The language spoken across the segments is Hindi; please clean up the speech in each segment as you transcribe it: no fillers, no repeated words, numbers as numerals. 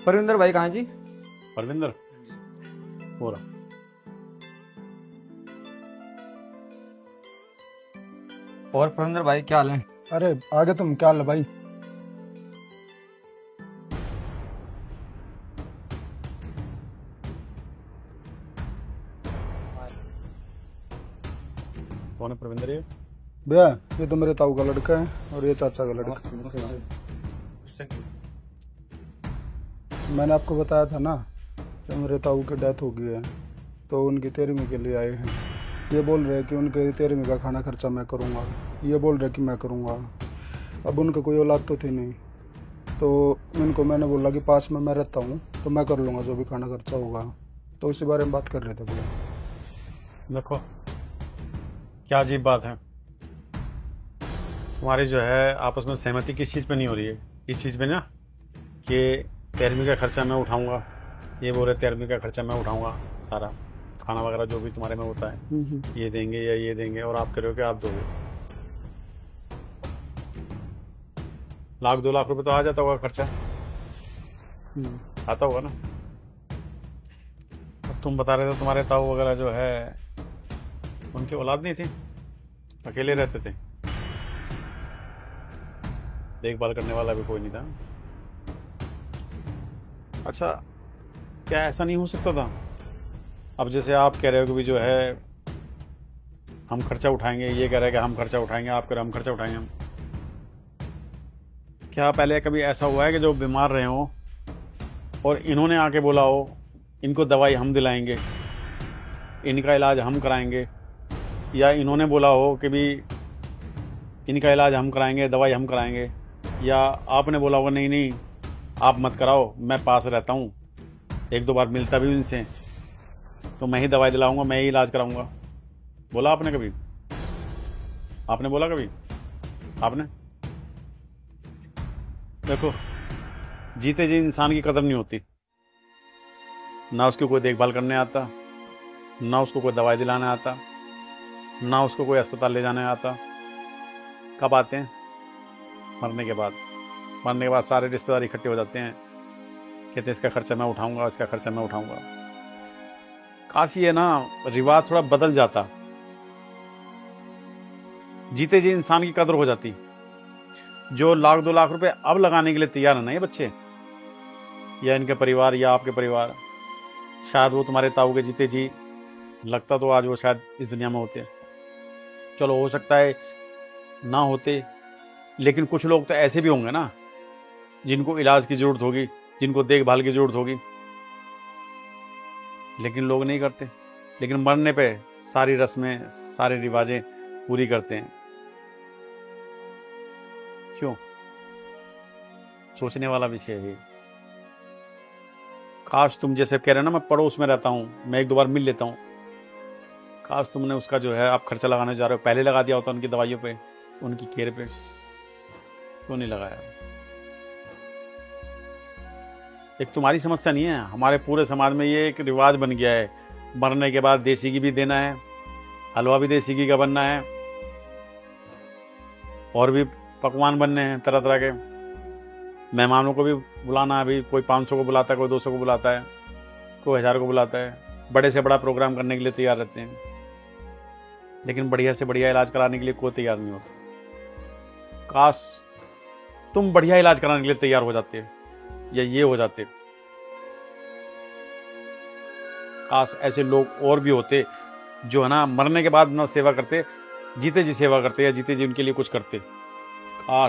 परविंदर भाई कहाँ जी? परविंदर हो रहा। और परविंदर भाई क्या हाल है? अरे आगे तुम क्या हाल है भाई? कौन है परविंदर ये? भैया ये तो मेरे ताऊ का लड़का है और ये चाचा का लड़का। मैंने आपको बताया था ना कि मेरे ताऊ की डेथ हो गई है, तो उनकी 13वीं के लिए आए हैं। ये बोल रहे हैं कि उनके 13वीं का खाना खर्चा मैं करूँगा, ये बोल रहे कि मैं करूँगा। अब उनका कोई औलाद तो थी नहीं, तो मैंने बोला कि पास में मैं रहता हूँ तो मैं कर लूँगा जो भी खाना खर्चा होगा, तो उसी बारे में बात कर रहे थे भैया। देखो क्या अजीब बात है, तुम्हारी जो है आपस में सहमति किस चीज़ पे नहीं हो रही है? इस चीज़ पे ना कि 13वीं का खर्चा मैं उठाऊंगा, ये बोल रहे 13वीं का खर्चा मैं उठाऊंगा, सारा खाना वगैरह जो भी तुम्हारे में होता है ये देंगे या ये देंगे, और आप कह रहे हो कि आप दोगे। 1-2 लाख रुपए तो आ जाता होगा खर्चा, आता होगा ना? अब तुम बता रहे थे तुम्हारे ताऊ वगैरह जो है उनकी औलाद नहीं थी, अकेले रहते थे, देखभाल करने वाला भी कोई नहीं था। अच्छा, क्या ऐसा नहीं हो सकता था? अब जैसे आप कह रहे हो कि भी जो है हम खर्चा उठाएंगे, ये कह रहे हैं कि हम खर्चा उठाएंगे, आप कह रहे हो हम खर्चा उठाएंगे। हम क्या पहले कभी ऐसा हुआ है कि जो बीमार रहे हो और इन्होंने आके बोला हो इनको दवाई हम दिलाएंगे, इनका इलाज हम कराएंगे, या इन्होंने बोला हो कि भी इनका इलाज हम कराएंगे, दवाई हम कराएंगे, या आपने बोला होगा नहीं नहीं आप मत कराओ, मैं पास रहता हूँ, 1-2 बार मिलता भी उनसे, तो मैं ही दवाई दिलाऊंगा, मैं ही इलाज कराऊंगा? बोला आपने कभी? आपने बोला कभी? आपने? देखो, जीते जी इंसान की कदर नहीं होती, ना उसकी कोई देखभाल करने आता, ना उसको कोई दवाई दिलाने आता, ना उसको कोई अस्पताल ले जाने आता। कब आते हैं? मरने के बाद। मरने के बाद सारे रिश्तेदार इकट्ठे हो जाते हैं, कहते हैं इसका खर्चा मैं उठाऊंगा, इसका खर्चा मैं उठाऊंगा। काश ये ना रिवाज थोड़ा बदल जाता, जीते जी इंसान की कदर हो जाती। जो 1-2 लाख रुपए अब लगाने के लिए तैयार है ना ये बच्चे या इनके परिवार या आपके परिवार, शायद वो तुम्हारे ताऊ के जीते जी लगता तो आज वो शायद इस दुनिया में होते। चलो हो सकता है ना होते, लेकिन कुछ लोग तो ऐसे भी होंगे ना जिनको इलाज की जरूरत होगी, जिनको देखभाल की जरूरत होगी, लेकिन लोग नहीं करते। लेकिन मरने पे सारी रस्में, सारे रिवाजें पूरी करते हैं। क्यों? सोचने वाला विषय है। काश तुम जैसे कह रहे हो ना, मैं पड़ोस में रहता हूं, मैं 1-2 बार मिल लेता हूं, काश तुमने उसका जो है आप खर्चा लगाने जा रहे हो पहले लगा दिया होता उनकी दवाइयों पे, उनकी केयर पे। क्यों नहीं लगाया? एक तुम्हारी समस्या नहीं है, हमारे पूरे समाज में ये एक रिवाज बन गया है, मरने के बाद देसी घी भी देना है, हलवा भी देसी घी का बनना है, और भी पकवान बनने हैं तरह तरह के, मेहमानों को भी बुलाना है। अभी कोई 500 को बुलाता है, कोई 200 को बुलाता है, कोई 1000 को बुलाता है, बड़े से बड़ा प्रोग्राम करने के लिए तैयार रहते हैं, लेकिन बढ़िया से बढ़िया इलाज कराने के लिए कोई तैयार नहीं होता। काश तुम बढ़िया इलाज कराने के लिए तैयार हो जाते या ये हो जाते। काश ऐसे लोग और भी होते जो है ना मरने के बाद ना सेवा करते, जीते जी सेवा करते या जीते जी उनके लिए कुछ करते। काश।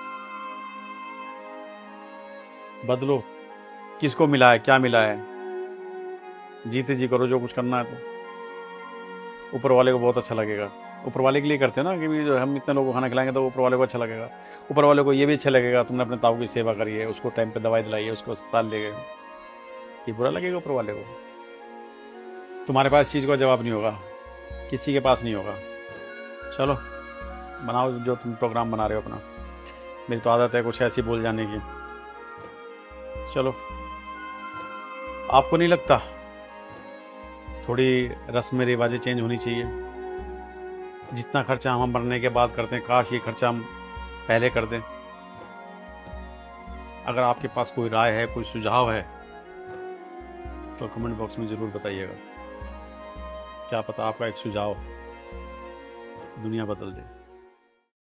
बदलो, किसको मिला है, क्या मिला है, जीते जी करो जो कुछ करना है, तो ऊपर वाले को बहुत अच्छा लगेगा। ऊपर वाले के लिए करते हैं ना कि भी जो हम इतने लोगों को खाना खिलाएंगे तो ऊपर वाले को अच्छा लगेगा। ऊपर वाले को ये भी अच्छा लगेगा तुमने अपने ताऊ की सेवा करी है, उसको टाइम पे दवाई दिलाई है, उसको अस्पताल ले गए, ये बुरा लगेगा ऊपर वाले को। तुम्हारे पास इस चीज़ का जवाब नहीं होगा, किसी के पास नहीं होगा। चलो बनाओ जो तुम प्रोग्राम बना रहे हो अपना, मेरी तो आदत है कुछ ऐसी बोल जाने की। चलो, आपको नहीं लगता थोड़ी रस्में रिवाजें चेंज होनी चाहिए? जितना खर्चा हम मरने के बाद करते हैं, काश ये खर्चा हम पहले कर दें। अगर आपके पास कोई राय है, कोई सुझाव है, तो कमेंट बॉक्स में ज़रूर बताइएगा। क्या पता आपका एक सुझाव दुनिया बदल दे।